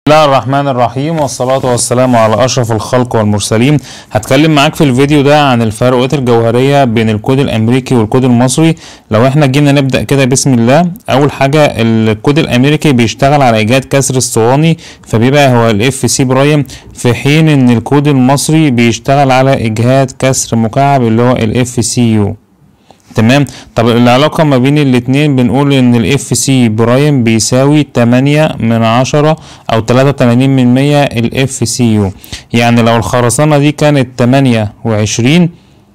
بسم الله الرحمن الرحيم والصلاة والسلام على أشرف الخلق والمرسلين. هتكلم معاك في الفيديو ده عن الفروقات الجوهرية بين الكود الأمريكي والكود المصري. لو احنا جينا نبدأ كده بسم الله. أول حاجة الكود الأمريكي بيشتغل على إيجاد كسر اسطواني فبيبقى هو الاف سي برايم، في حين إن الكود المصري بيشتغل على إيجاد كسر مكعب اللي هو الاف سي يو. تمام. طب العلاقة ما بين الاتنين بنقول ان الاف سي برايم بيساوي 8/10 او 83% الاف سي يو. يعني لو الخرسانة دي كانت 28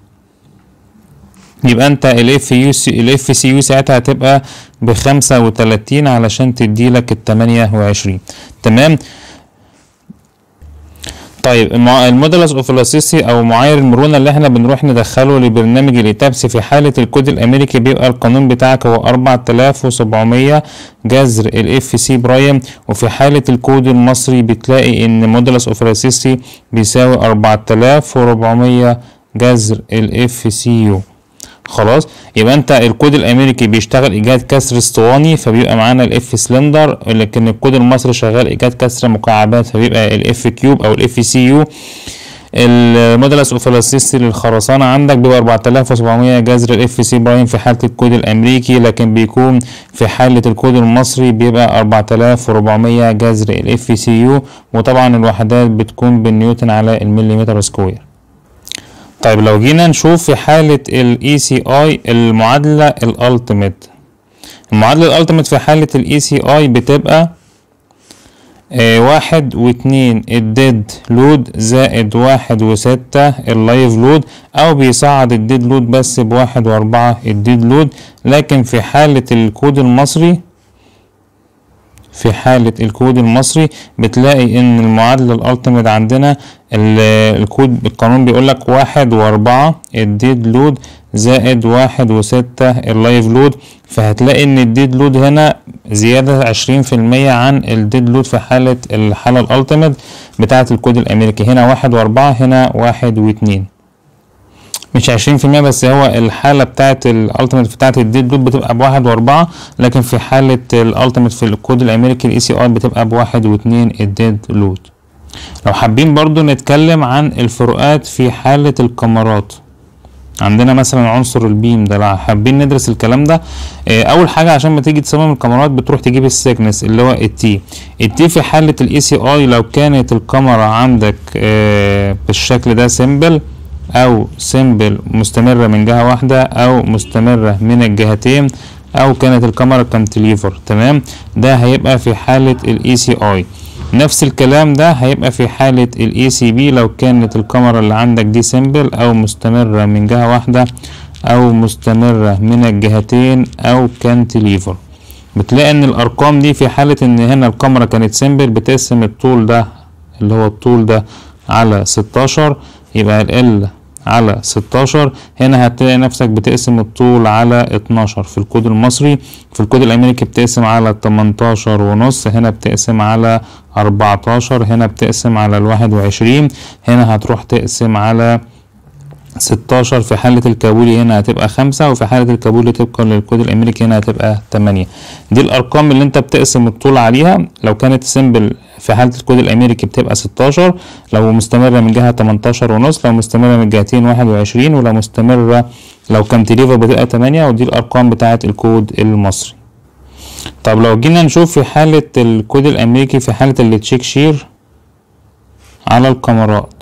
يبقى انت الاف سي يو ساعتها هتبقى ب35 علشان تديلك 28. تمام. طيب المودولس اوف الاستيسي او معايير المرونه اللي احنا بنروح ندخله لبرنامج الاتابس في حاله الكود الامريكي بيبقى القانون بتاعك هو 4700 جذر الاف سي برايم، وفي حاله الكود المصري بتلاقي ان مودولس اوف الاستيسي بيساوي 4400 جذر الاف سي يو. خلاص، يبقى انت الكود الامريكي بيشتغل ايجاد كسر اسطواني فبيبقى معانا الاف سلندر، لكن الكود المصري شغال ايجاد كسر مكعبات فبيبقى الاف كيوب او الاف سي يو. المودولس اوف الاستيسي للخرسانه عندك بيبقى 4700 جذر الاف سي برايم في حاله الكود الامريكي، لكن بيكون في حاله الكود المصري بيبقى 4400 جذر الاف سي يو، وطبعا الوحدات بتكون بالنيوتن على المليمتر سكوير. طيب لو جينا نشوف في حالة الاي سي اي المعادلة الالتيميت. المعادلة الالتيميت في حالة الاي سي اي بتبقى 1 و2 الديد لود زائد 1 و6 اللايف لود، او بيصعد الديد لود بس ب1 و4 الديد لود. لكن في حالة الكود المصري بتلاقي ان المعادلة الالتيميت عندنا القانون بيقول لك 1 و4 الديد لود زائد 1 و6 اللايف لود، فهتلاقي ان الديد لود هنا زيادة 20% عن الديد لود في الحالة الالتيميت بتاعة الكود الامريكي. هنا 1 و4 هنا 1 و2، مش 20% بس، هو الحالة بتاعت الالتيميت بتاعت الديد لود بتبقى ب1 و4، لكن في حالة الالتيميت في الكود الامريكي الاي سي اي بتبقى ب1 و2 الديد لود. لو حابين برضو نتكلم عن الفروقات في حالة الكاميرات، عندنا مثلا عنصر البيم ده، لو حابين ندرس الكلام ده اول حاجة عشان ما تيجي تصمم الكاميرات بتروح تجيب السيكنس اللي هو التي في حالة الاي سي اي. لو كانت الكاميرا عندك بالشكل ده سيمبل او سيمبل مستمرة من جهة واحدة او مستمرة من الجهتين، او كانت الكاميرا كانتليفر، تمام، ده هيبقى في حالة الاي سي اي. نفس الكلام ده هيبقى في حالة الاي سي بي لو كانت الكاميرا اللي عندك دي سيمبل او مستمرة من جهة واحدة او مستمرة من الجهتين او كانتليفر. بتلاقي ان الارقام دي في حالة ان هنا الكاميرا كانت سيمبل بتقسم الطول ده اللي هو الطول ده على 16، يبقى ال على 16. هنا هتلاقي نفسك بتقسم الطول على 12 في الكود المصري. في الكود الامريكي بتقسم على 18.5، هنا بتقسم على 14، هنا بتقسم على 21، هنا هتروح تقسم على 16. في حالة الكابولي هنا هتبقى 5، وفي حالة الكابولي طبقا للكود الامريكي هنا هتبقى 8. دي الارقام اللي انت بتقسم الطول عليها. لو كانت سيمبل في حالة الكود الامريكي بتبقى 16، لو مستمرة من جهة 18.5، لو مستمرة من جهتين 21، ولو مستمرة لو كانتليفر بتبقى 8. ودي الارقام بتاعة الكود المصري. طب لو جينا نشوف في حالة الكود الامريكي في حالة التشيك شير على الكاميرات.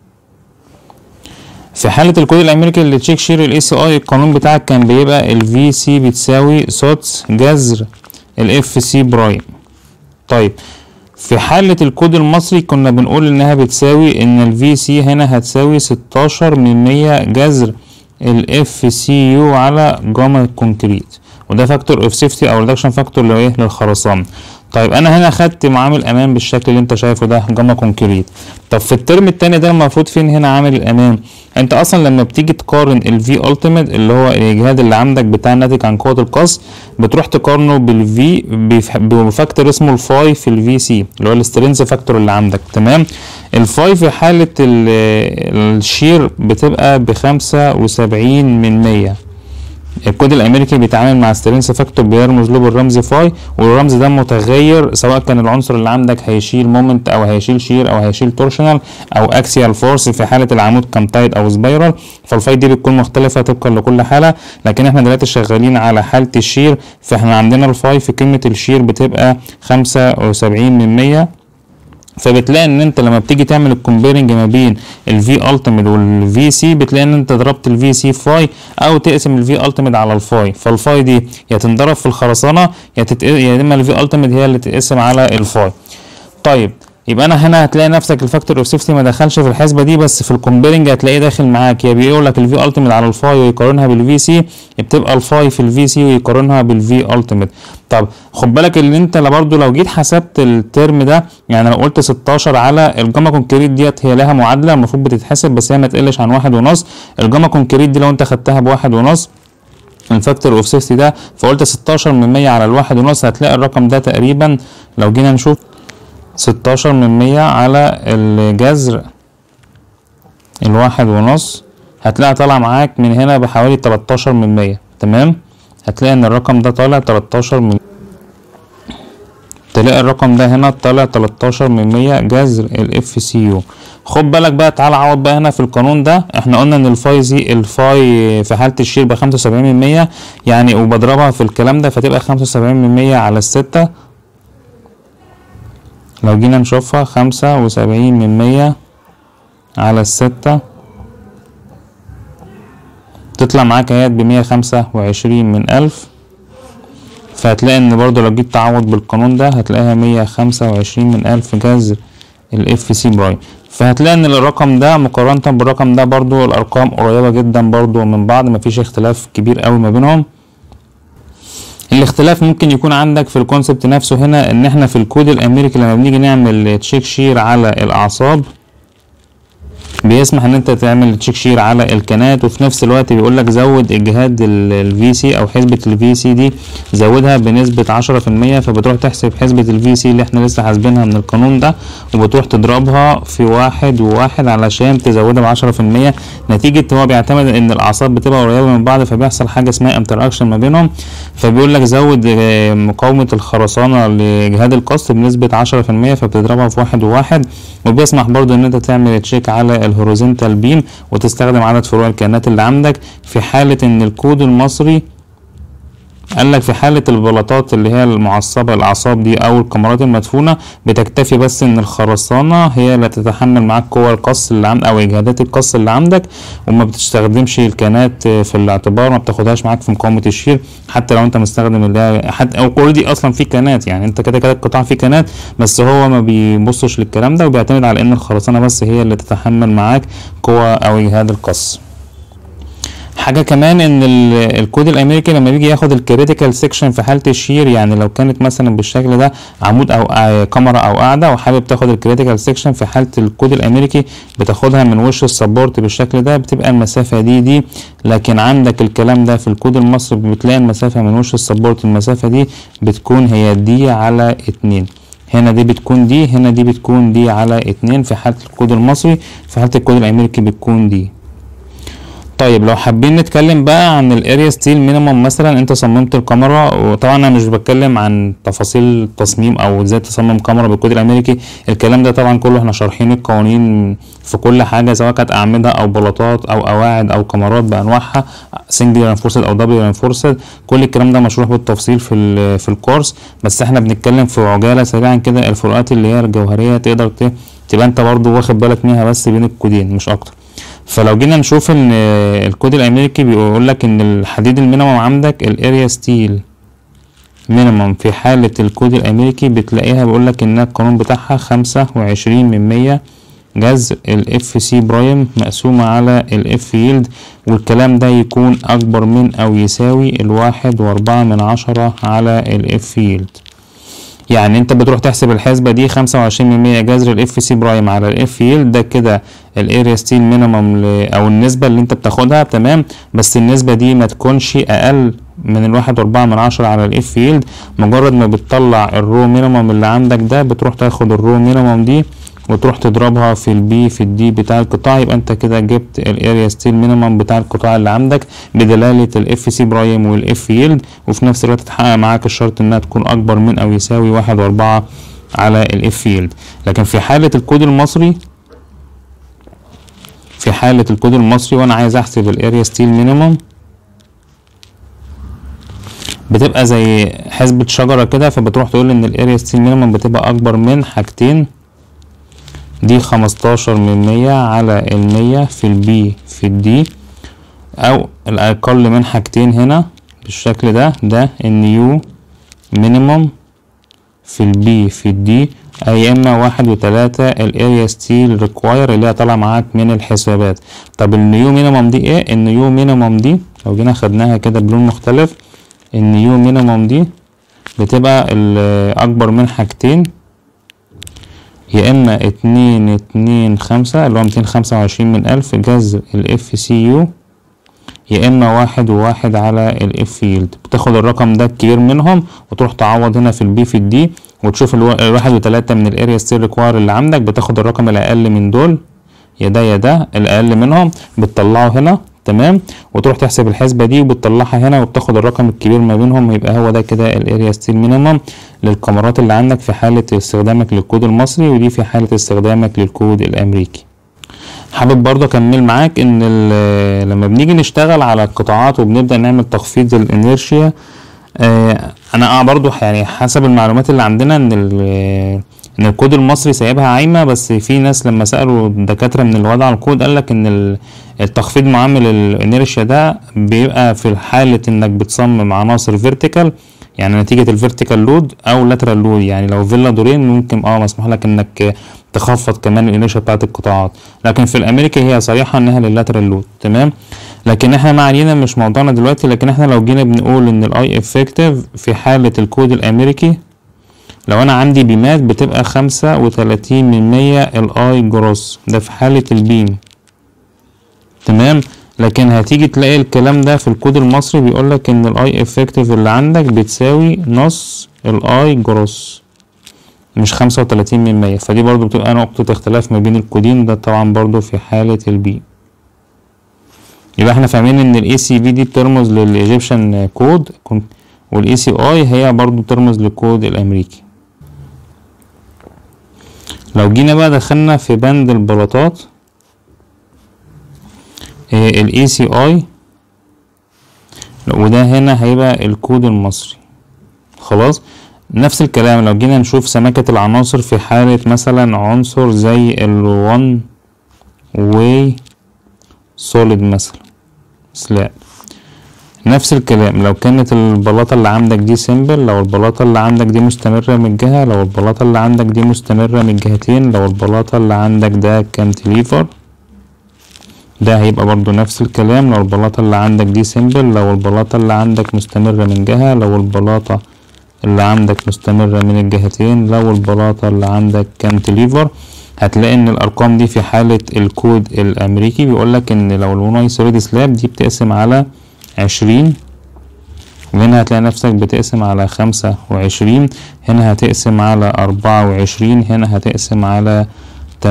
في حالة الكود الامريكي اللي تشيك شير الاي سي اي القانون بتاعك كان بيبقى الفي سي بتساوي سوتس جذر الاف سي برايم. طيب في حالة الكود المصري كنا بنقول انها بتساوي ان الفي سي هنا هتساوي 16% جذر الاف سي يو على جاما الكونكريت، وده فاكتور اوف سيفتي او ريدكشن فاكتور للخرسانة. طيب انا هنا خدت معامل امان بالشكل اللي انت شايفه ده جاما كونكريت. طب في الترم التاني ده المفروض فين هنا عامل الامان؟ انت اصلا لما بتيجي تقارن الفي التيميت اللي هو الاجهاد اللي عندك بتاع الناتج عن قوة القص بتروح تقارنه بالفي بفاكتور اسمه الفاي في الفي سي اللي هو السترينث فاكتور اللي عندك، تمام. الفاي في حالة الشير بتبقى ب75%، الكود الامريكي بيتعامل مع سترينث فاكتور بيرمز له بالرمز فاي، والرمز ده متغير سواء كان العنصر اللي عندك هيشيل مومنت او هيشيل شير او هيشيل تورشنال او اكسيال فورس في حاله العمود كان تايد او سبايرال، فالفاي دي بتكون مختلفه طبقا لكل حاله. لكن احنا دلوقتي شغالين على حاله الشير، فاحنا عندنا الفاي في قيمه الشير بتبقى 75%. فبتلاقي ان انت لما بتيجي تعمل الكومبيرنج ما بين الفي التيميت والفي سي بتلاقي ان انت ضربت الفي سي فاي او تقسم الفي التيميت على الفاي، فالفاي دي يا تنضرب في الخرسانه يا اما الفي التيميت هي اللي تتقسم على الفاي. طيب يبقى انا هنا هتلاقي نفسك الفاكتور اوف سيفتي ما دخلش في الحسبه دي، بس في الكومبيرنج هتلاقيه داخل معاك، يا بيقول لك الفي التيميت على الفاي ويقارنها بالفي سي، بتبقى الفاي في الفي سي ويقارنها بالفي التيميت. طب خد بالك ان انت برضه لو جيت حسبت الترم ده، يعني لو قلت 16 على الجاما كونكريت ديت هي لها معادله المفروض بتتحسب بس هي ما تقلش عن 1.5. الجاما كونكريت دي لو انت خدتها ب1.5 الفاكتور اوف سيفتي ده، فقلت 16% على 1.5 هتلاقي الرقم ده تقريبا لو جينا نشوف 16% على الجذر 1.5 هتلاقي طالع معاك من هنا بحوالي 13%. تمام، هتلاقي ان الرقم ده طالع 13%، تلاقي الرقم ده هنا طالع 13% جذر الاف سي يو. خد بالك بقى، تعال عوض بقى هنا في القانون ده. احنا قلنا ان الفاي في حالة الشير ب75%، يعني وبضربها في الكلام ده فتبقى 75% على 6. لو جينا نشوفها 75% على 6 تطلع معاك اهيت ب125/1000. فهتلاقي ان برضو لو جيت تعوض بالقانون ده هتلاقيها 125/1000 جذر الاف سي برايم. فهتلاقي ان الرقم ده مقارنة بالرقم ده برضو الارقام قريبة جدا برضو من بعض، مفيش اختلاف كبير قوي ما بينهم. الاختلاف ممكن يكون عندك في الكونسبت نفسه هنا، ان احنا في الكود الامريكي لما بنيجي نعمل تشيك شير على الاعصاب بيسمح ان انت تعمل تشيك شير على الكنات، وفي نفس الوقت بيقول لك زود اجهاد الفي سي او حسبة الفي سي دي زودها بنسبة 10%. فبتروح تحسب حسبة الفي سي اللي احنا لسه حاسبينها من القانون ده وبتروح تضربها في 1 علشان تزودها ب10%. نتيجة هو بيعتمد ان الاعصاب بتبقى قريبة من بعض فبيحصل حاجة اسمها انتراكشن ما بينهم، فبيقول لك زود مقاومة الخرسانة لاجهاد القص بنسبة 10%، فبتضربها في 1. وبيسمح برضو ان انت تعمل تشيك على الهوريزونتال بيم وتستخدم عدد فروع الكائنات اللي عندك. في حالة ان الكود المصري قال لك في حالة البلاطات اللي هي المعصبة الاعصاب دي او الكمرات المدفونة بتكتفي بس ان الخرسانة هي اللي تتحمل معاك قوى القص اللي عندك او اجهادات القص اللي عندك، وما بتستخدمش الكائنات في الاعتبار، ما بتاخدهاش معاك في مقاومة الشير حتى لو انت مستخدم اللي هي حتى او اوريدي اصلا في كائنات، يعني انت كده القطاع فيه كائنات بس هو ما بيبصش للكلام ده وبيعتمد على ان الخرسانة بس هي اللي تتحمل معاك قوى او اجهاد القص. حاجة كمان ان الكود الامريكي لما بيجي ياخد الكريتيكال سيكشن في حالة الشير، يعني لو كانت مثلا بالشكل ده عمود او كاميرا او قاعدة وحابب تاخد الكريتيكال سيكشن في حالة الكود الامريكي بتاخدها من وش السبورت بالشكل ده، بتبقى المسافة دي. لكن عندك الكلام ده في الكود المصري بتلاقي المسافة من وش السبورت المسافة دي بتكون هي دي على 2، هنا دي بتكون دي، هنا دي بتكون دي على 2 في حالة الكود المصري، في حالة الكود الامريكي بتكون دي. طيب لو حابين نتكلم بقى عن الاريا ستيل مينيمم، مثلا انت صممت الكاميرا، وطبعا انا مش بتكلم عن تفاصيل التصميم او ازاي تصمم كاميرا بالكود الامريكي، الكلام ده طبعا كله احنا شارحين القوانين في كل حاجه سواء كانت اعمده او بلاطات او قواعد او كاميرات بانواعها سنجل رينفورسد او دبل رينفورسد، كل الكلام ده مشروح بالتفصيل في الكورس، بس احنا بنتكلم في عجاله سريعا كده الفروقات اللي هي الجوهريه تقدر تبقى انت برضو واخد بالك منها بس بين الكودين مش اكتر. فلو جينا نشوف ان الكود الامريكي بيقول لك ان الحديد المينيمم عندك الاريا ستيل مينيمم في حالة الكود الامريكي بتلاقيها بيقول لك ان القانون بتاعها 25% جذر الاف سي برايم مقسومة على الاف يلد، والكلام ده يكون اكبر من او يساوي 1.4 على الاف يلد. يعني انت بتروح تحسب الحسبة دي 25% جذر الاف سي برايم على الاف يلد، ده كده الاريا ستيل مينيمم او النسبة اللي انت بتاخدها، تمام، بس النسبة دي ما تكونش اقل من 1.4 على الاف يلد. مجرد ما بتطلع الرو مينيمم اللي عندك ده بتروح تاخد الرو مينيمم دي وتروح تضربها في البي في الدي بتاع القطاع، يبقى انت كده جبت الاريا ستيل مينيمم بتاع القطاع اللي عندك بدلالة الاف سي برايم والاف يلد، وفي نفس الوقت تحقق معاك الشرط انها تكون اكبر من او يساوي 1.4 على الاف يلد. لكن في حالة الكود المصري وانا عايز احسب الاريا ستيل مينيمم، بتبقى زي حسبة شجرة كده، فبتروح تقول ان الاريا ستيل مينيمم بتبقى اكبر من حاجتين، دي 15% على 100 في البي في الدي، او الاقل من حاجتين هنا بالشكل ده النيو مينيمم في البي في الدي، اي اما 1.3 الاريا ستيل ريكواير اللي هي طالعه معاك من الحسابات. طب النيو مينيمم دي ايه؟ النيو مينيمم دي لو جينا خدناها كده بلون مختلف، النيو مينيمم دي بتبقى اكبر من حاجتين، يا اما 2.25 اللي هو 225 من 1000 جذر الاف سي يو، يا اما 1.1 على الاف يلد. بتاخد الرقم ده الكبير منهم وتروح تعوض هنا في البي في الدي، وتشوف 1.3 من الاريا ستيل ريكواير اللي عندك، بتاخد الرقم الاقل من دول، يا ده الاقل منهم بتطلعه هنا، تمام، وتروح تحسب الحسبة دي وبتطلعها هنا وبتاخد الرقم الكبير ما بينهم، يبقى هو ده كده الاريا ستيل مينيمم للكاميرات اللي عندك في حالة استخدامك للكود المصري، ودي في حالة استخدامك للكود الامريكي. حابب برضه اكمل معاك ان لما بنيجي نشتغل على القطاعات وبنبدأ نعمل تخفيض الانيرشيا، انا برضه يعني حسب المعلومات اللي عندنا ان الكود المصري سايبها عايمه، بس في ناس لما سالوا الدكاتره من اللي وضعوا الكود قالك ان التخفيض معامل الانيرشيا ده بيبقى في حاله انك بتصمم عناصر فيرتيكال، يعني نتيجه الفيرتيكال لود او لاترال لود، يعني لو فيلا دورين ممكن مسموح لك انك تخفض كمان الانيرشيا بتاعت القطاعات، لكن في الامريكي هي صريحه انها لللاترال لود، تمام. لكن احنا ما علينا مش موضوعنا دلوقتي، لكن احنا لو جينا بنقول ان الاي افكتيف في حاله الكود الامريكي، لو انا عندي بيمات بتبقى 35% الاي جروس، ده في حالة البيم، تمام. لكن هتيجي تلاقي الكلام ده في الكود المصري بيقولك ان الاي افكتيف اللي عندك بتساوي نص الاي جروس، مش 35%، فدي برضو بتبقى نقطة اختلاف ما بين الكودين، ده طبعا برضو في حالة البيم. يبقى احنا فاهمين ان الاي سي بي دي بترمز للايجيبشن كود، والاي سي اي هي برضو بترمز للكود الامريكي. لو جينا بقى دخلنا في بند البلاطات، الاي سي اي وده هنا هيبقى الكود المصري، خلاص. نفس الكلام لو جينا نشوف سمكة العناصر في حالة مثلا عنصر زي ال1 واي سوليد مثلا سلاب، نفس الكلام لو كانت البلاطة اللي عندك دي سيمبل، لو البلاطة اللي عندك دي مستمرة من جهة، لو البلاطة اللي عندك دي مستمرة من جهتين، لو البلاطة اللي عندك ده كانتليفر، ده هيبقى برضو نفس الكلام، لو البلاطة اللي عندك دي سيمبل، لو البلاطة اللي عندك مستمرة من جهة، لو البلاطة اللي عندك مستمرة من الجهتين، لو البلاطة اللي عندك كانتليفر. هتلاقي ان الارقام دي في حالة الكود الامريكي بيقولك ان لو الوناي سوليد سلاب دي بتقسم على 20، وهنا هتلاقي نفسك بتقسم على 25، هنا هتقسم على 24، هنا هتقسم على 28،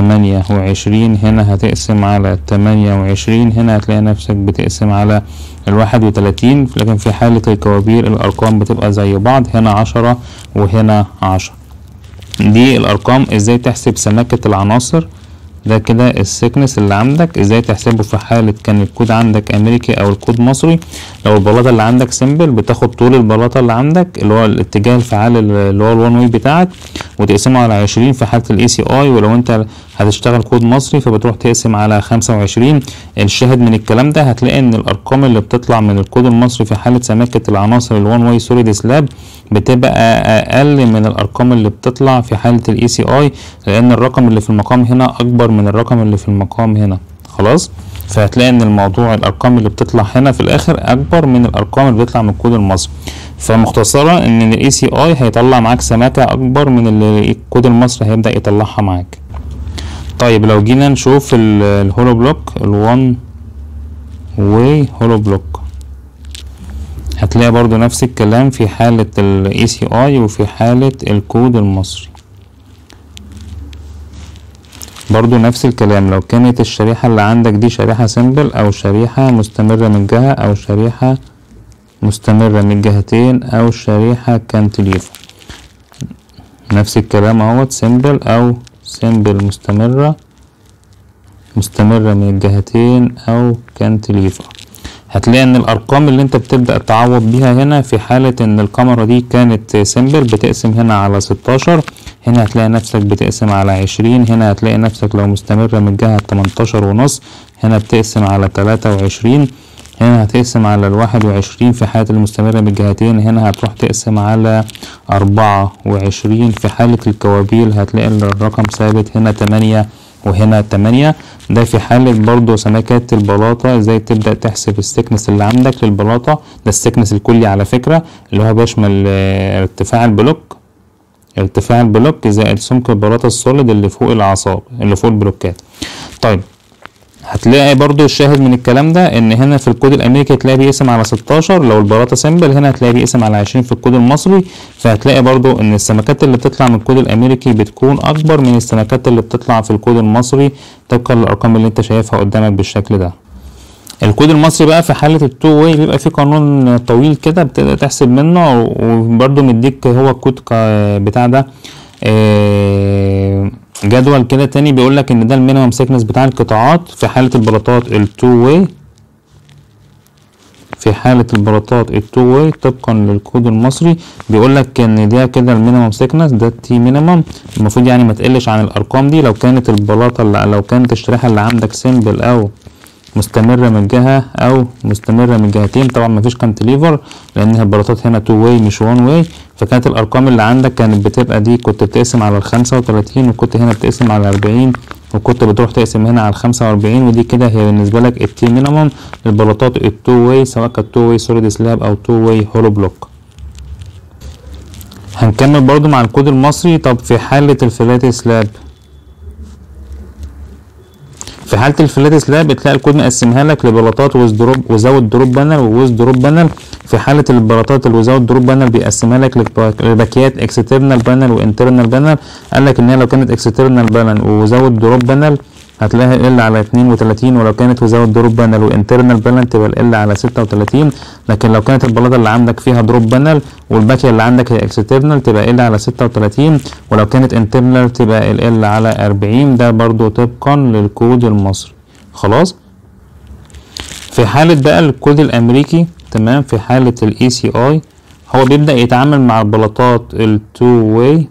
هنا هتقسم على 28، هنا هتلاقي نفسك بتقسم على 31. لكن في حالة الكوابير الارقام بتبقى زي بعض، هنا 10 وهنا 10. دي الارقام ازاي تحسب سماكة العناصر، ده كده السيكنس اللي عندك ازاي تحسبه في حالة كان الكود عندك امريكي او الكود مصري. لو البلاطة اللي عندك سيمبل بتاخد طول البلاطة اللي عندك اللي هو الاتجاه الفعال اللي هو الوان واي بتاعك وتقسمه على 20 في حالة الاي سي اي، ولو انت هتشتغل كود مصري فبتروح تقسم على 25. الشاهد من الكلام ده هتلاقي ان الارقام اللي بتطلع من الكود المصري في حالة سماكة العناصر الوان واي سوليد سلاب بتبقى اقل من الارقام اللي بتطلع في حالة الاي سي اي، لان الرقم اللي في المقام هنا اكبر من الرقم اللي في المقام هنا، خلاص. فهتلاقي ان الموضوع الارقام اللي بتطلع هنا في الاخر اكبر من الارقام اللي بتطلع من الكود المصري. فمختصرا ان الاي سي اي هيطلع معاك سماكة اكبر من اللي الكود المصري هيبدأ يطلعها معاك. طيب لو جينا نشوف الهولو بلوك ال1 واي هولو بلوك، هتلاقي برضو نفس الكلام في حالة الاي سي اي وفي حالة الكود المصري. برضو نفس الكلام، لو كانت الشريحة اللي عندك دي شريحة سيمبل او شريحة مستمرة من جهة او شريحة مستمرة من جهتين او شريحة كانتليفر. نفس الكلام اهوت، سيمبل او سيمبل مستمرة من الجهتين او كانتليفر. هتلاقي ان الارقام اللي انت بتبدأ تعوض بيها هنا في حالة ان الكاميرا دي كانت سيمبل بتقسم هنا على 16، هنا هتلاقي نفسك بتقسم على 20، هنا هتلاقي نفسك لو مستمرة من جهة 18.5 هنا بتقسم على 23، هنا هتقسم على 21 في حالة المستمرة بالجهتين، هنا هتروح تقسم على 24 في حالة الكوابيل هتلاقي الرقم ثابت، هنا 8 وهنا 8. ده في حالة برضو سمكات البلاطة ازاي تبدأ تحسب السكنس اللي عندك للبلاطة. ده السكنس الكلي على فكرة اللي هو بيشمل ارتفاع البلوك زائد سمك البلاطة السوليد اللي فوق الأعصاب اللي فوق البلوكات. طيب هتلاقي برضو الشاهد من الكلام ده ان هنا في الكود الامريكي هتلاقي بيقسم على 16 لو البلاطه سيمبل، هنا هتلاقي بيقسم على 20 في الكود المصري. فهتلاقي برضو ان السمكات اللي بتطلع من الكود الامريكي بتكون اكبر من السمكات اللي بتطلع في الكود المصري طبقا للارقام اللي انت شايفها قدامك بالشكل ده. الكود المصري بقى في حالة التو واي بيبقى فيه قانون طويل كده بتقدر تحسب منه، وبرضو مديك هو الكود بتاع ده جدول كده تاني بيقولك ان ده المينيمم سيكنس بتاع القطاعات في حالة البلاطات التو واي. في حالة البلاطات التو واي طبقا للكود المصري بيقولك ان ده كده المينيمم سيكنس، ده تي مينيمم المفروض يعني ما تقلش عن الارقام دي. لو كانت البلاطة لو كانت الشريحة اللي عندك سيمبل او مستمرة من جهة او مستمرة من جهتين، طبعا مفيش كانتليفر لان البلاطات هنا تو واي مش وان واي، فكانت الارقام اللي عندك كانت بتبقى دي كنت بتقسم على 35 وكنت هنا بتقسم على 40 وكنت بتروح تقسم هنا على 45، ودي كده هي بالنسبة لك التي مينيمم للبلاطات التو واي سواء كانت تو واي سوليد سلاب او تو واي هولو بلوك. هنكمل برضو مع الكود المصري. طب في حالة الفلات سلاب، في حالة الفلات سلاب بتلاقي الكود مقسمها لك لبلاطات وزاوت دروب بانل ووز دروب بانل. في حالة البلاطات الوزاوت دروب بانل بيقسمها لك لباكيات اكسترنال بانل وانترنال بانل. قال لك ان هي لو كانت اكسترنال بانل وزاوت دروب بانل هتلاقيها ال على 32، ولو كانت وزاوت دروب بانل وانترنال بانل تبقى ال على 36. لكن لو كانت البلاطه اللي عندك فيها دروب بانل والباكيه اللي عندك هي اكسترنال تبقى ال على 36، ولو كانت انترنال تبقى ال على 40. ده برضو طبقا للكود المصري. خلاص. في حاله بقى الكود الامريكي تمام، في حاله الاي سي اي هو بيبدا يتعامل مع البلاطات التو واي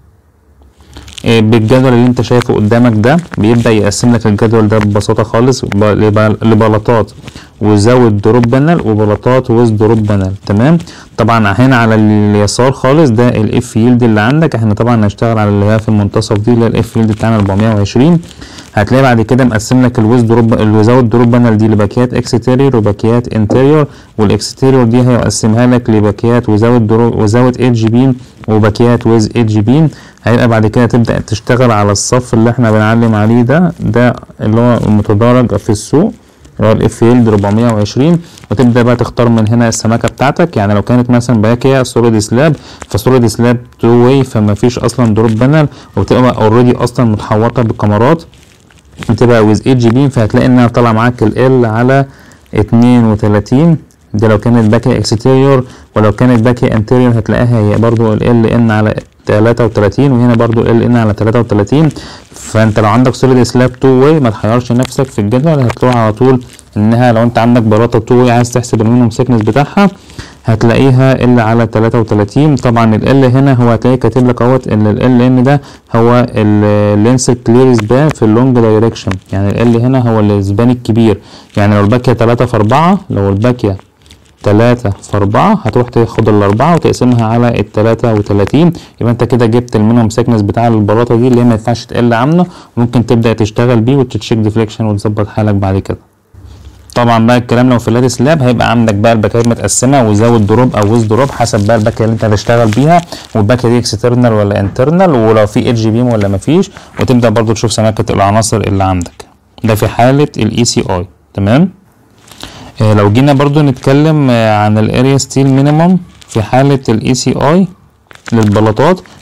بالجدول اللي انت شايفه قدامك ده. بيبدأ يقسم لك الجدول ده ببساطة خالص لبلاطات وزاوت دروب بانل وبلاطات ويز دروب بانل. تمام. طبعا هنا على اليسار خالص ده الاف يلد اللي عندك، احنا طبعا هنشتغل على اللي هي في المنتصف دي اللي هي الاف يلد بتاعنا 420. هتلاقي بعد كده مقسم لك الوزاوت دروب بانل دي لباكيات اكستيريور وباكيات انتيريور، والاكستيريور دي هيقسمها لك لباكيات وزاوت ايدج بين وباكيات ويز ايدج بين. هيبقى بعد كده تبدأ تشتغل على الصف اللي احنا بنعلم عليه ده اللي هو المتدرج في السوق اللي هو الاف يلد 420، وتبدأ بقى تختار من هنا السمكة بتاعتك. يعني لو كانت مثلا باكية سوليد سلاب فسوليد سلاب تو واي فما فيش اصلا دروب بانل وبتبقى اوريدي اصلا متحوطة بكاميرات، بتبقى ويز ايدج بين فهتلاقي انها طالعة معاك ال على 32. دي لو كانت باكية اكستيريور، ولو كانت باكية انتيريور هتلاقيها هي برضو ال ان على 33، وهنا برضو ال ان على 33. فانت لو عندك سوليد سلاب تو واي ما تحيرش نفسك في الجدول، هتروح على طول انها لو انت عندك بلاطه تو واي عايز تحسب المينيمم سيكنس بتاعها هتلاقيها ال على 33. طبعا ال هنا هو هتلاقي كاتب لك اهوت ان ال ان ده هو اللينس كلير سبان في اللونج دايركشن، يعني ال هنا هو السبان الكبير. يعني لو الباكيه 3/4، لو الباكيه 3/4 هتروح تاخد الأربعة وتقسمها على 33، يبقى انت كده جبت المينيمم سيكنس بتاع البلاطة دي اللي هي ما ينفعش تقل عنه، وممكن تبدأ تشتغل بيه وتتشيك ديفليكشن وتظبط حالك بعد كده. طبعا بقى الكلام لو في اللات سلاب هيبقى عندك بقى الباكيات متقسمه وزاوت دروب او ويز دروب حسب بقى الباكيه اللي انت هتشتغل بيها، والباكيه دي اكسترنال ولا انترنال، ولو في ايدج بيم ولا مفيش، وتبدا برضو تشوف سماكه العناصر اللي عندك. ده في حاله الاي سي اي. تمام. لو جينا برضو نتكلم عن الاريا ستيل مينيمم في حالة الاي سي اي للبلاطات،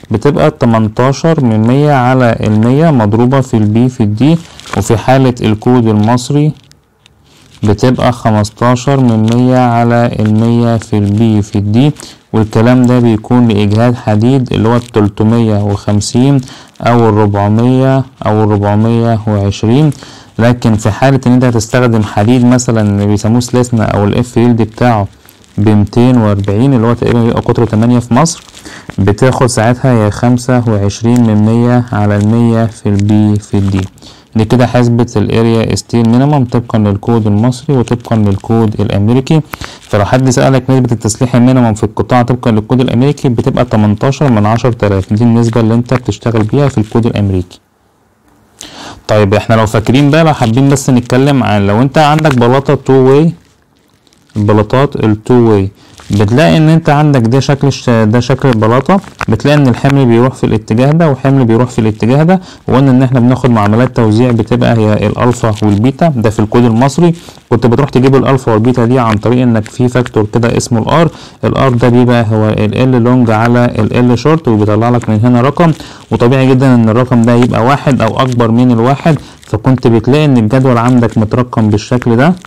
بتبقى 18 على 100 مضروبة في البي في الدي. وفي حالة الكود المصري بتبقى 15 على 100 في البي في الدي. والكلام ده بيكون لإجهاد حديد اللي هو 350 أو 400 أو 420. لكن في حالة ان انت هتستخدم حديد مثلا بيسموه سلاسنا او الاف يلد بتاعه ب240 اللي هو تقريبا بيبقى قطره 8 في مصر، بتاخد ساعتها يا 25 على 100 في البي في الدي. دي كده حسبة الاريا ستيل مينيمم طبقا للكود المصري وطبقا للكود الامريكي. فلو حد سألك نسبة التسليح المينيمم في القطاع طبقا للكود الامريكي بتبقى 18 من 10,000. دي النسبة اللي انت بتشتغل بيها في الكود الامريكي. طيب احنا لو فاكرين بقى، لو حابين بس نتكلم عن لو انت عندك بلاطة 2 واي، البلاطات ال2 واي بتلاقي ان انت عندك ده شكل البلاطة، بتلاقي ان الحمل بيروح في الاتجاه ده والحمل بيروح في الاتجاه ده. وقلنا ان احنا بناخد معاملات توزيع بتبقى هي الالفا والبيتا. ده في الكود المصري كنت بتروح تجيب الالفا والبيتا دي عن طريق انك في فاكتور كده اسمه الار ده بيبقى هو ال لونج على ال شورت، وبيطلع لك من هنا رقم. وطبيعي جدا ان الرقم ده يبقى واحد او اكبر من الواحد، فكنت بتلاقي ان الجدول عندك مترقم بالشكل ده.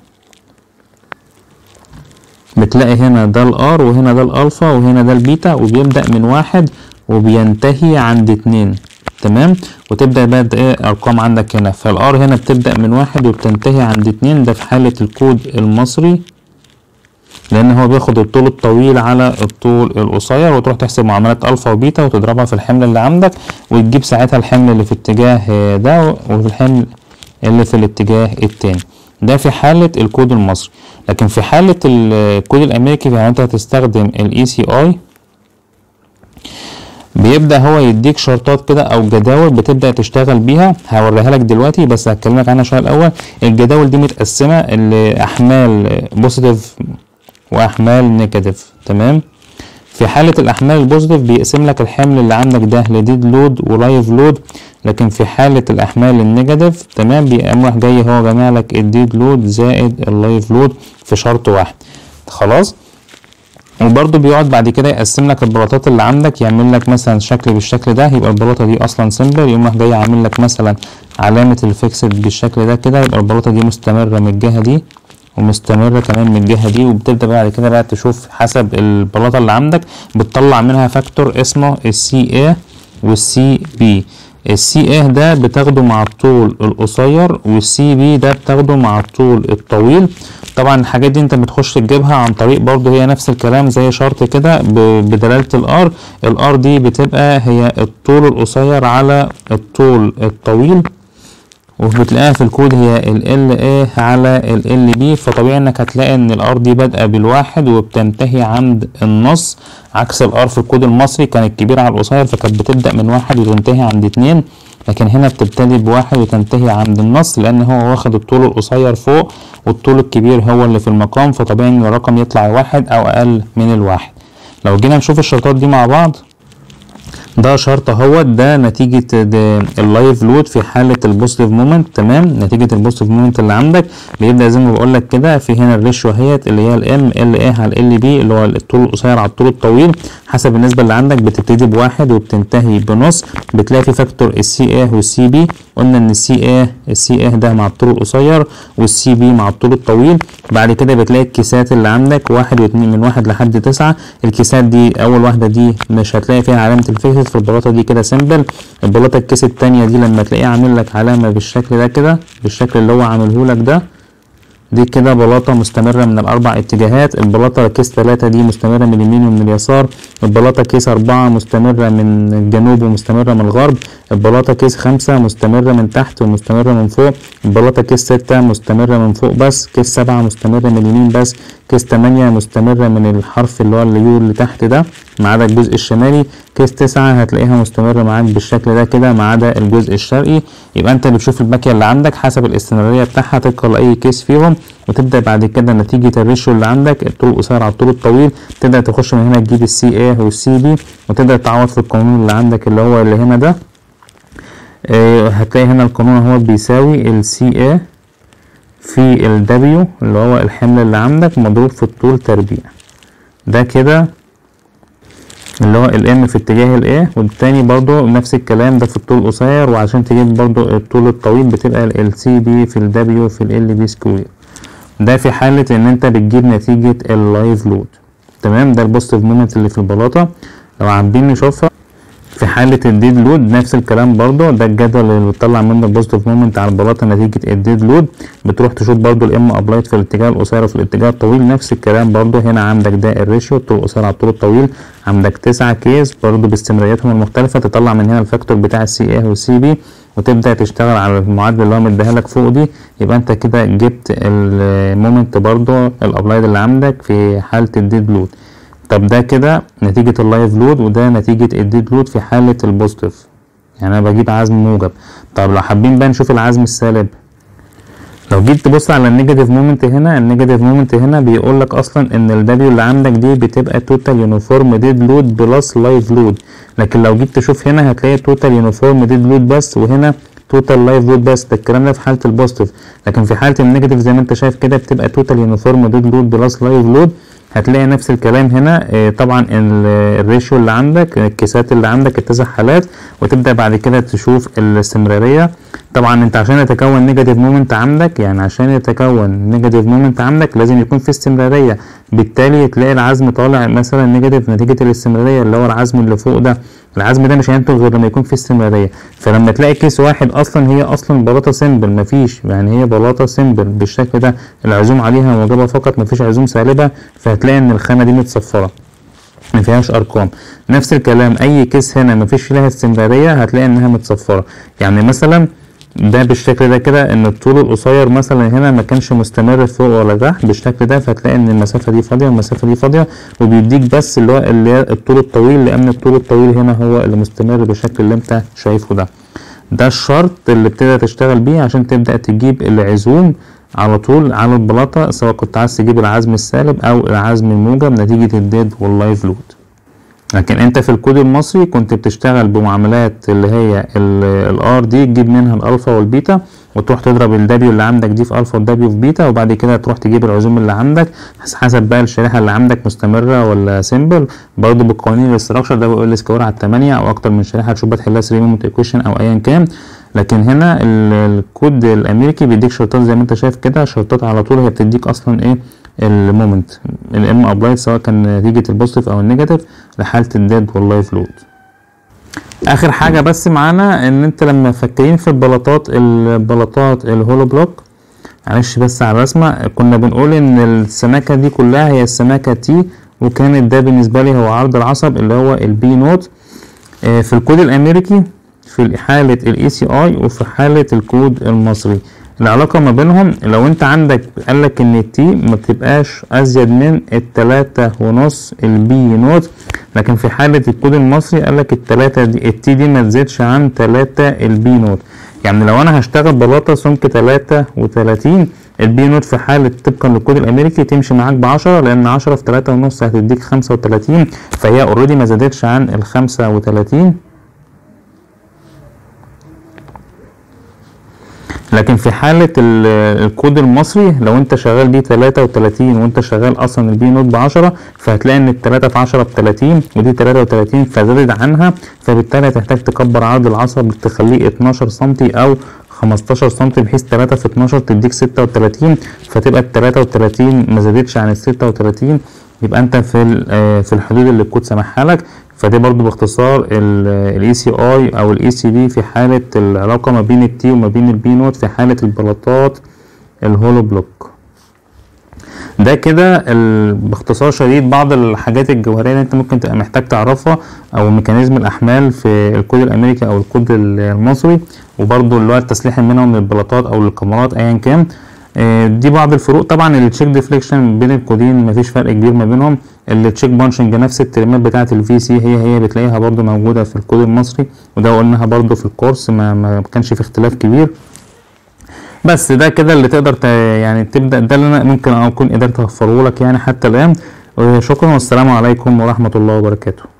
بتلاقي هنا ده الار وهنا ده الالفا وهنا ده البيتا، وبيبدأ من 1 وبينتهي عند 2. تمام. وتبدأ بقى ايه ارقام عندك هنا، فالار هنا بتبدأ من 1 وبتنتهي عند 2. ده في حالة الكود المصري، لان هو بياخد الطول الطويل على الطول القصير، وتروح تحسب معاملات الفا وبيتا وتضربها في الحمل اللي عندك، وتجيب ساعتها الحمل اللي في اتجاه ده وفي الحمل اللي في الاتجاه التاني. ده في حالة الكود المصري. لكن في حالة الكود الامريكي يعني انت هتستخدم الاي سي اي، بيبدأ هو يديك شرطات كده او جداول بتبدأ تشتغل بيها. هوريها لك دلوقتي بس هتكلمك عنها شوية الاول. الجداول دي متقسمة لاحمال بوزيتيف واحمال نيجاتيف. تمام. في حالة الاحمال البوزيتيف بيقسم لك الحمل اللي عندك ده لديد لود ولايف لود. لكن في حالة الاحمال النيجاتيف تمام بيقوم راح جاي هو جامع لك الديد لود زائد اللايف لود في شرط واحد. خلاص. وبرضه بيقعد بعد كده يقسم لك البلاطات اللي عندك، يعمل لك مثلا شكل بالشكل ده، يبقى البلاطه دي اصلا سمبل، يقوم راح جاي عامل لك مثلا علامه الفيكسد بالشكل ده كده، يبقى البلاطه دي مستمره من الجهه دي ومستمرة كمان من الجهة دي. وبتبدأ بعد كده بقى تشوف حسب البلاطة اللي عندك بتطلع منها فاكتور اسمه السي A والسي بي. السي A ده بتاخده مع الطول القصير، والسي بي ده بتاخده مع الطول الطويل. طبعا الحاجات دي انت بتخش تجيبها عن طريق برضو هي نفس الكلام زي شرط كده بدلالة الار دي بتبقى هي الطول القصير على الطول الطويل، وبتلاقيها في الكود هي ال A على ال B. فطبيعي انك هتلاقي ان الار دي بادئه بالواحد وبتنتهي عند النص، عكس الار في الكود المصري كانت كبيره على القصير فكانت بتبدأ من 1 وتنتهي عند 2. لكن هنا بتبتدي ب1 وتنتهي عند النص، لان هو واخد الطول القصير فوق والطول الكبير هو اللي في المقام، فطبيعي ان الرقم يطلع 1 او اقل من الواحد. لو جينا نشوف الشرطات دي مع بعض، ده شرط اهوت، ده نتيجة اللايف لود في حالة البوزيتيف مومنت. تمام. نتيجة البوزيتيف مومنت اللي عندك بيبدأ زي ما بقول لك كده، في هنا الريشيو اهيت اللي هي الام ال A على ال B اللي هو الطول القصير على الطول الطويل، حسب النسبة اللي عندك بتبتدي ب1 وبتنتهي بنص. بتلاقي في فاكتور السي A والسي B. قلنا ان السي A ده مع الطول القصير والسي B مع الطول الطويل. بعد كده بتلاقي الكيسات اللي عندك 1 و2 من 1 لحد 9. الكيسات دي اول واحدة دي مش هتلاقي فيها علامة الفيكسد، في البلاطة دي كده سمبل. البلاطة الكيس التانية دي لما تلاقيه عامل لك علامة بالشكل ده كده، بالشكل اللي هو عامله لك ده، دي كده بلاطة مستمرة من الأربع اتجاهات. البلاطة كيس 3 دي مستمرة من اليمين ومن اليسار. البلاطة كيس 4 مستمرة من الجنوب ومستمرة من الغرب. البلاطة كيس 5 مستمرة من تحت ومستمرة من فوق. البلاطة كيس 6 مستمرة من فوق بس. كيس 7 مستمرة من اليمين بس. كيس 8 مستمرة من الحرف اللي هو اليو اللي تحت ده ما عدا الجزء الشمالي. كيس 9 هتلاقيها مستمرة معاك بالشكل ده كده ما عدا الجزء الشرقي. يبقى انت بتشوف الباكية اللي عندك حسب الاستمرارية بتاعها تدخل اي كيس فيهم، وتبدأ بعد كده نتيجة الريشيو اللي عندك الطول القصير على الطول الطويل تبدأ تخش من هنا تجيب السي A والسي B، وتبدأ تعوض في القانون اللي عندك اللي هو اللي هنا ده. هتلاقي هنا القانون هو بيساوي السي A في ال W اللي هو الحمل اللي عندك مضروب في الطول تربيع. ده كده اللي هو الام في اتجاه الايه، والتاني برضو نفس الكلام ده في الطول القصير، وعشان تجيب برضو الطول الطويل بتبقى السي بي في الدبليو في ال بي سكوير. ده في حالة ان انت بتجيب نتيجة اللايف لود. تمام، ده البوزيتيف مومنت اللي في البلاطة. لو عاملين نشوفها في حالة الديد لود نفس الكلام برضو، ده الجدول اللي بتطلع منه البوزيتيف مومنت على البلاطة نتيجة الديد لود. بتروح تشوف برضو الام ابلايت في الاتجاه القصير وفي الاتجاه الطويل، نفس الكلام برضو. هنا عندك ده الريشيو الطول القصير على الطول الطويل، عندك 9 كيس برضو باستمرارياتهم المختلفة. تطلع من هنا الفاكتور بتاع السي اي والسي بي، وتبدأ تشتغل على المعادلة اللي هو مديها لك فوق دي. يبقى انت كده جبت المومنت برضو الابلايد اللي عندك في حالة الديد لود. طب ده كده نتيجة اللايف لود، وده نتيجة الديد لود في حالة البوزيتيف، يعني انا بجيب عزم موجب. طب لو حابين بقى نشوف العزم السالب، لو جيت تبص على النيجاتيف مومنت هنا، النيجاتيف مومنت هنا بيقول لك اصلا ان الدبليو اللي عندك دي بتبقى توتال يونيفورم ديد لود بلس لايف لود. لكن لو جيت تشوف هنا هتلاقي توتال يونيفورم ديد لود بس، وهنا توتال لايف لود بس. ده الكلام ده في حاله البوزيتيف. لكن في حاله النيجاتيف زي ما انت شايف كده بتبقى توتال يونيفورم ديد لود بلس لايف لود. هتلاقي نفس الكلام هنا. طبعا الريشيو اللي عندك الكيسات اللي عندك ال9 حالات، وتبدا بعد كده تشوف الاستمراريه. طبعا انت عشان يتكون نيجاتيف مومنت عندك، يعني عشان يتكون نيجاتيف مومنت عندك لازم يكون في استمراريه، بالتالي تلاقي العزم طالع مثلا نيجاتيف نتيجه الاستمراريه اللي هو العزم اللي فوق ده. العزم ده مش هينتج غير لما يكون في استمراريه. فلما تلاقي كيس واحد اصلا هي اصلا بلاطه سيمبل، مفيش يعني هي بلاطه سيمبل بالشكل ده، العزوم عليها موجبه فقط مفيش عزوم سالبه، فهتلاقي ان الخانه دي متصفره ما فيهاش ارقام. نفس الكلام اي كيس هنا مفيش فيها استمراريه هتلاقي انها متصفره. يعني مثلا ده بالشكل ده كده ان الطول القصير مثلا هنا ما كانش مستمر فوق ولا تحت بالشكل ده، فتلاقي ان المسافه دي فاضيه والمسافه دي فاضيه، وبيديك بس اللي هو الطول الطويل، لان الطول الطويل هنا هو اللي مستمر بالشكل اللي انت شايفه ده. ده الشرط اللي بتبدا تشتغل بيه عشان تبدا تجيب العزوم على طول على البلاطه، سواء كنت عايز تجيب العزم السالب او العزم الموجب نتيجه الديد واللايف لود. لكن انت في الكود المصري كنت بتشتغل بمعاملات اللي هي الار دي، تجيب منها الالفا والبيتا، وتروح تضرب الدبليو اللي عندك دي في الفا والدبليو في بيتا، وبعد كده تروح تجيب العزوم اللي عندك حسب بقى الشريحه اللي عندك مستمره ولا سيمبل. برضه بالقوانين الاستراكشر ده بيقول لي سكور على 8 او اكتر من شريحه، تشوف بقى تحلها 3 مومنت ايكويشن او ايا كان. لكن هنا الكود الامريكي بيديك شرطات زي ما انت شايف كده، شرطات على طول هي بتديك اصلا ايه المومنت الام ابلايد سواء كان نتيجه البوزيتيف او النيجاتيف لحاله الديد واللايف لود. اخر حاجه بس معانا ان انت لما فاكرين في البلاطات الهولو بلوك، معلش بس على الرسمه، كنا بنقول ان السماكه دي كلها هي السماكه تي، وكانت ده بالنسبه لي هو عرض العصب اللي هو البي نوت. في الكود الامريكي في حاله الاي سي اي وفي حاله الكود المصري العلاقة ما بينهم، لو انت عندك قالك ان التي ما بتبقاش ازيد من 3.5 البي نوت، لكن في حالة الكود المصري قالك التي دي ما تزيدش عن 3 البي نوت. يعني لو انا هشتغل بلاطة سمك 33 البي نوت في حالة طبقا للكود الامريكي تمشي معاك ب10، لان 10 في 3.5 هتديك 35، فهي اوريدي ما زادتش عن ال 35. لكن في حالة الكود المصري لو انت شغال دي 33 وانت شغال اصلا البي نوت ب10، فهتلاقي ان ال3 في 10 ب30 ودي 33 فزادت عنها، فبالتالي هتحتاج تكبر عرض العصب تخليه 12 سنتي او 15 سنتي، بحيث 3 في 12 تديك 36، فتبقى ال33 ما زادتش عن ال36، يبقى انت في الحدود اللي الكود سامحها لك. فدي برضو باختصار الاي سي اي او الاي سي دي في حالة العلاقة ما بين التي وما بين البي نوت في حالة البلاطات الهولو بلوك. ده كده باختصار شديد بعض الحاجات الجوهرية اللي انت ممكن تبقى محتاج تعرفها، او ميكانيزم الاحمال في الكود الامريكي او الكود المصري، وبرضو اللي هو التسليح منهم للبلاطات او للكاميرات ايا كان. دي بعض الفروق. طبعا التشيك ديفليكشن بين الكودين مفيش فرق كبير ما بينهم. التشيك بانشنج نفس الترمات بتاعه الفي سي هي بتلاقيها برضو موجوده في الكود المصري، وده قلناها برضو في الكورس ما كانش في اختلاف كبير. بس ده كده اللي تقدر يعني تبدا، ده اللي انا ممكن اكون قدرت اوفره لك يعني حتى الان. شكرا والسلام عليكم ورحمه الله وبركاته.